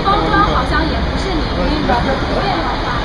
包装好像也不是你那个电脑版。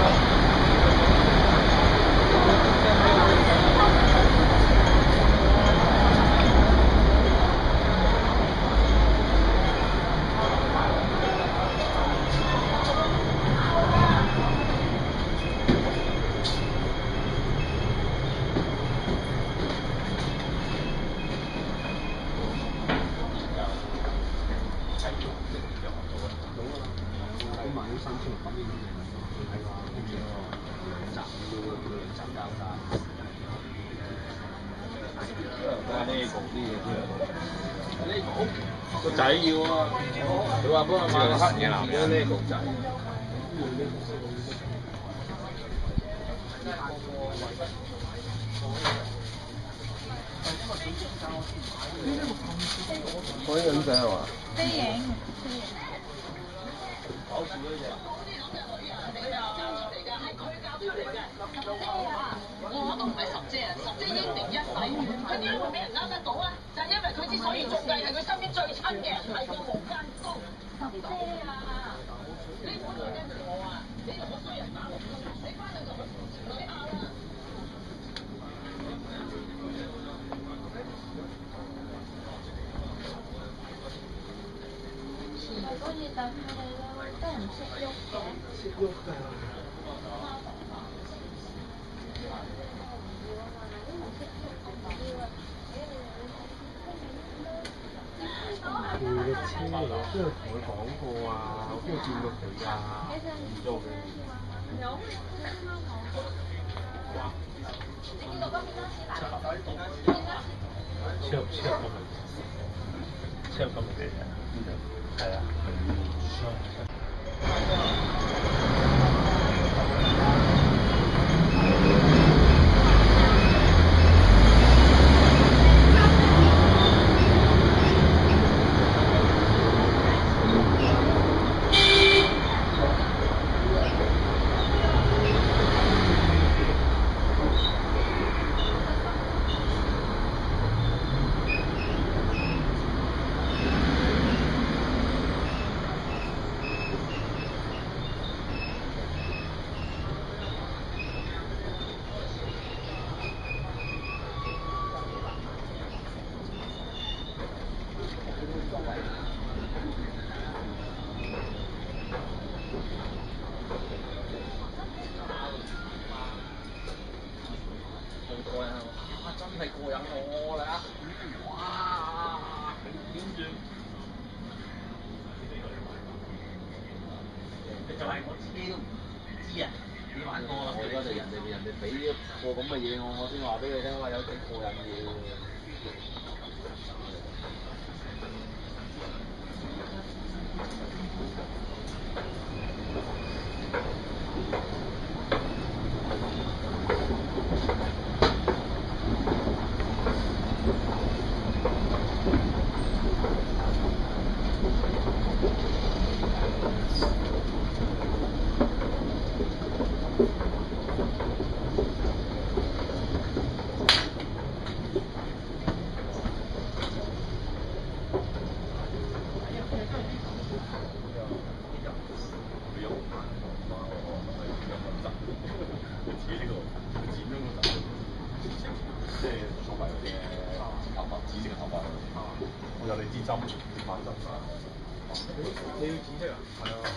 個仔要啊，佢話幫佢買個黑嘢男嘅呢個仔。可以影相係嘛？飛影。搞笑呢隻。我都唔係十姐啊，十姐英年一世，佢點解會俾人呃得到啊？就係因為佢之所以中計係佢身邊最親嘅人係個無間刀。十姐啊！你唔好再跟住我啊！你同個衰人打落去，你翻去同佢你拗啦！如果要等佢哋咯，都唔識喐嘅。識喐㗎。佢嘅車，即係同佢講過啊，我邊度見過佢啊？唔做嘅。有。超級嘅嘢，係啊。真係過癮我啦！哇！點住？就係我自己都唔知啊！幾萬個啦！我而家就人哋俾個咁嘅嘢我先話俾你聽話有幾過癮嘢。有你支針，萬針啊！你要紫色啊？係啊。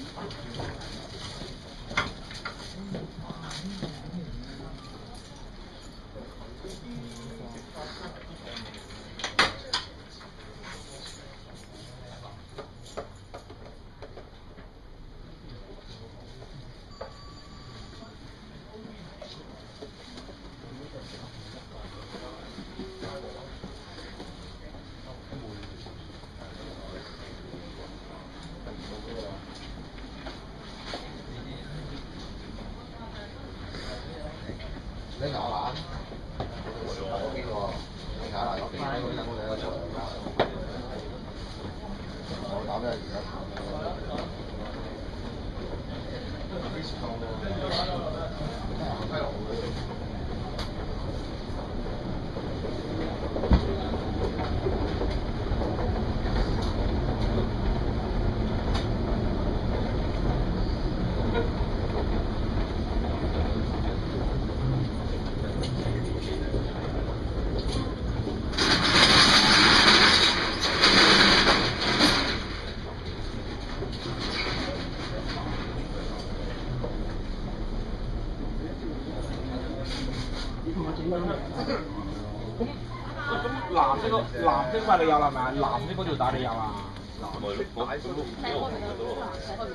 你咬啦？我邊個？你咬啦，我邊個？你等我哋一齊嚟啦。我打俾而家。 塊你有啦係咪啊？藍色嗰條帶你有啊？ 咪咯，我喺度幾好平嘅都落。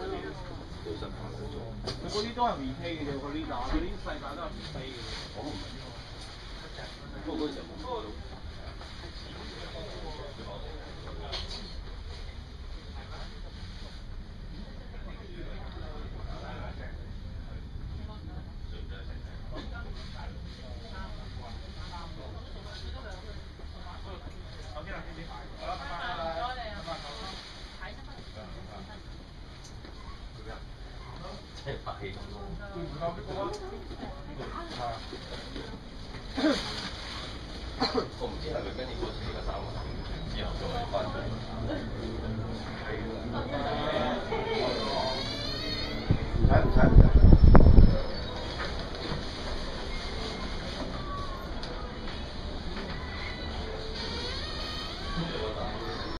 佢嗰啲都係 replay 嘅啫，嗰啲細版都係 replay 嘅。 我唔明。不過嗰陣冇。即係拍戲咁咯。我唔知係咪跟住嗰時嘅3個之後再翻出嚟。